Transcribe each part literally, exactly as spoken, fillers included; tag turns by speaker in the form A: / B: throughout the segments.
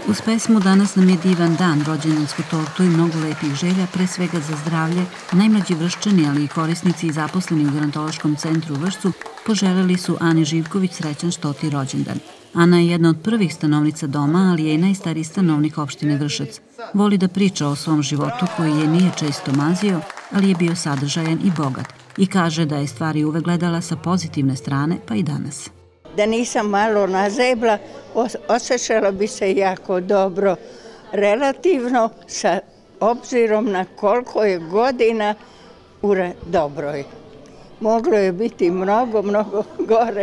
A: Uz pesmu Danas nam je divan dan, rođendansku tortu i mnogo lepih želja, pre svega za zdravlje, najmlađi Vrščani, ali i korisnici i zaposleni u Gerontološkom centru u Vršcu, poželeli su Ani Živković srećan stoti rođendan. Ana je jedna od prvih stanovnica doma, ali je i najstariji stanovnik opštine Vršac. Voli da priča o svom životu koji je nije često mazio, ali je bio sadržajan i bogat. I kaže da je stvari uvek gledala sa pozitivne strane, pa i danas.
B: Da nisam malo nazebla, osjećala bi se jako dobro, relativno sa obzirom na koliko je godina u dobroj. Moglo je biti mnogo, mnogo gore.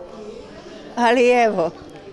B: Ali evo,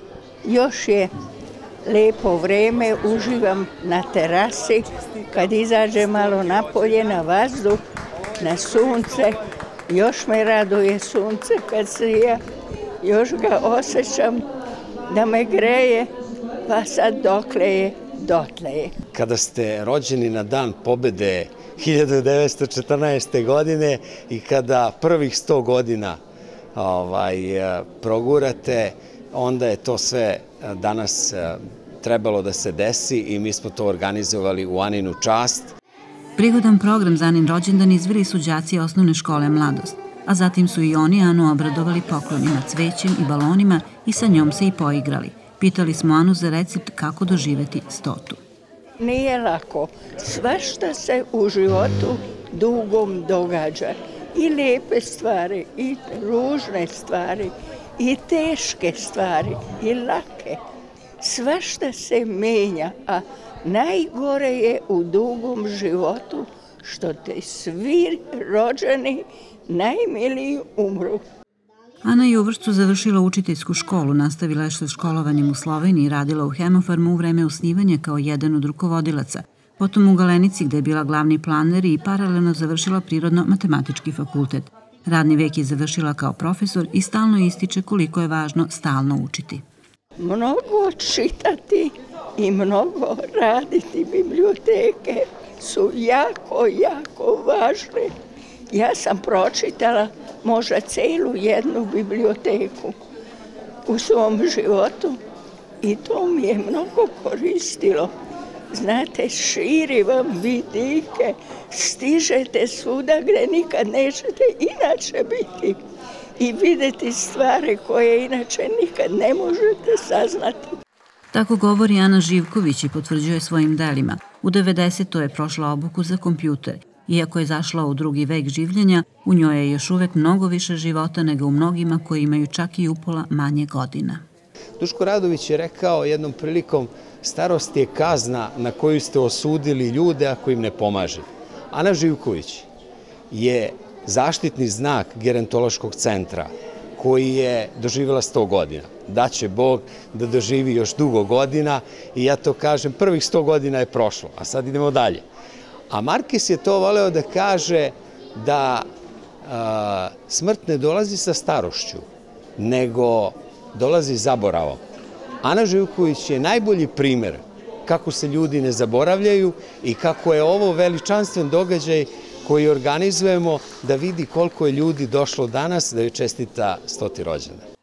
B: još je lepo vreme, uživam na terasi, kad izađe malo napolje na vazduh, na sunce, još me raduje sunce kad sija, još ga osjećam da me greje, pa sad dokle je, dotle je.
C: Kada ste rođeni na dan pobede hiljadu devetsto četrnaeste. godine i kada prvih sto godina ovaj, progurate, onda je to sve danas trebalo da se desi i mi smo to organizovali u Aninu čast.
A: Prigodan program za Anin rođendan izveli su đaci osnovne škole Mladost, a zatim su i oni Anu obradovali poklonima, cvećem i balonima i sa njom se i poigrali. Pitali smo Anu za recept kako doživeti stotu.
B: Nije lako. Svašta se u životu dugom događa. I lijepe stvari, i ružne stvari, i teške stvari, i lake. Svašta se menja, a najgore je u dugom životu što te svi rođeni najmiliji umru.
A: Ana je u Vršcu završila učiteljsku školu, nastavila je sa školovanjem u Sloveniji i radila u Hemofarmu u vreme osnivanja kao jedan od rukovodilaca. Potom u Galenici gde je bila glavni planer i paralelno završila Prirodno-matematički fakultet. Radni vek je završila kao profesor i stalno ističe koliko je važno stalno učiti.
B: Mnogo čitati i mnogo raditi biblioteke su jako, jako važne. Ja sam pročitala možda celu jednu biblioteku u svom životu i to mi je mnogo koristilo. Znate, širi vam vidike, stižete svuda gde nikad nećete inače biti i videti stvari koje inače nikad ne možete saznati.
A: Tako govori Ana Živković i potvrđuje svojim delima. U devedesetoj je prošla obuku za kompjuter. Iako je zašla u drugi vek življenja, u njoj je još uvek mnogo više života nego u mnogima koji imaju čak i upola manje godina.
C: Duško Radović je rekao jednom prilikom: starost je kazna na koju ste osudili ljude ako im ne pomaže. Ana Živković je zaštitni znak Gerontološkog centra koji je doživjela sto godina. Daće Bog da doživi još dugo godina i ja to kažem, prvih sto godina je prošlo, a sad idemo dalje. A Markes je to voleo da kaže da a, smrt ne dolazi sa starošću, nego dolazi zaboravom. Ana Živković je najbolji primer kako se ljudi ne zaboravljaju i kako je ovo veličanstven događaj koji organizujemo da vidi koliko je ljudi došlo danas da joj čestita stoti rođendan.